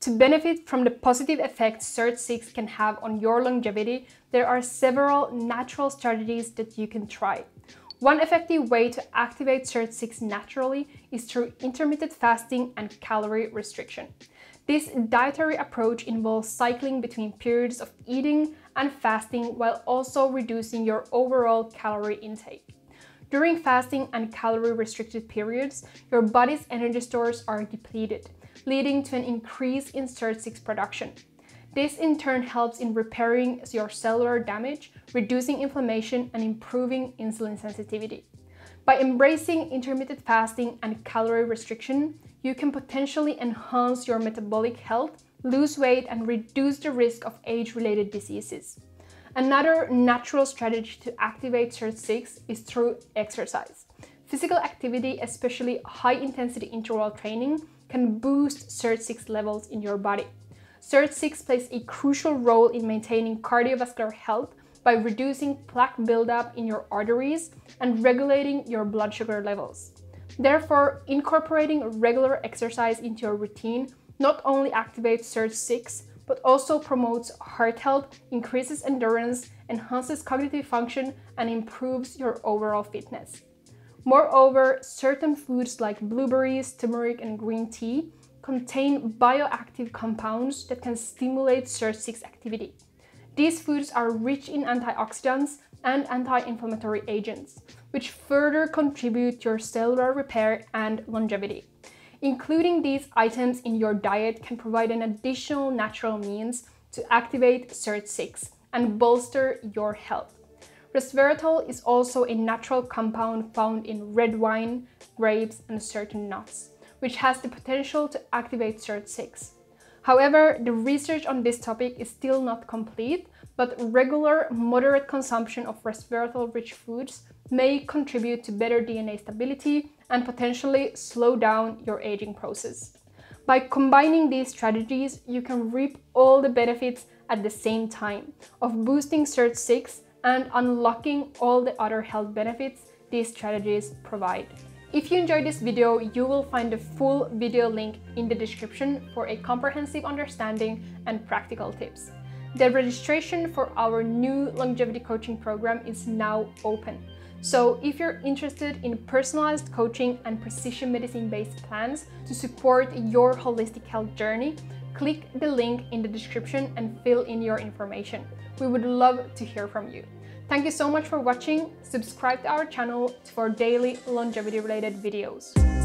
To benefit from the positive effects SIRT6 can have on your longevity, there are several natural strategies that you can try. One effective way to activate SIRT6 naturally is through intermittent fasting and calorie restriction. This dietary approach involves cycling between periods of eating and fasting while also reducing your overall calorie intake. During fasting and calorie-restricted periods, your body's energy stores are depleted, leading to an increase in SIRT6 production. This in turn helps in repairing your cellular damage, reducing inflammation, and improving insulin sensitivity. By embracing intermittent fasting and calorie restriction, you can potentially enhance your metabolic health, lose weight, and reduce the risk of age-related diseases. Another natural strategy to activate SIRT6 is through exercise. Physical activity, especially high-intensity interval training, can boost SIRT6 levels in your body. SIRT6 plays a crucial role in maintaining cardiovascular health by reducing plaque buildup in your arteries and regulating your blood sugar levels. Therefore, incorporating regular exercise into your routine not only activates SIRT6, but also promotes heart health, increases endurance, enhances cognitive function, and improves your overall fitness. Moreover, certain foods like blueberries, turmeric, and green tea contain bioactive compounds that can stimulate SIRT6 activity. These foods are rich in antioxidants and anti-inflammatory agents, which further contribute to your cellular repair and longevity. Including these items in your diet can provide an additional natural means to activate SIRT6 and bolster your health. Resveratrol is also a natural compound found in red wine, grapes, and certain nuts, which has the potential to activate SIRT6. However, the research on this topic is still not complete, but regular, moderate consumption of resveratrol-rich foods may contribute to better DNA stability and potentially slow down your aging process. By combining these strategies, you can reap all the benefits at the same time of boosting SIRT6 and unlocking all the other health benefits these strategies provide. If you enjoyed this video, you will find the full video link in the description for a comprehensive understanding and practical tips. The registration for our new longevity coaching program is now open. So if you're interested in personalized coaching and precision medicine-based plans to support your holistic health journey, click the link in the description and fill in your information. We would love to hear from you. Thank you so much for watching. Subscribe to our channel for daily longevity-related videos.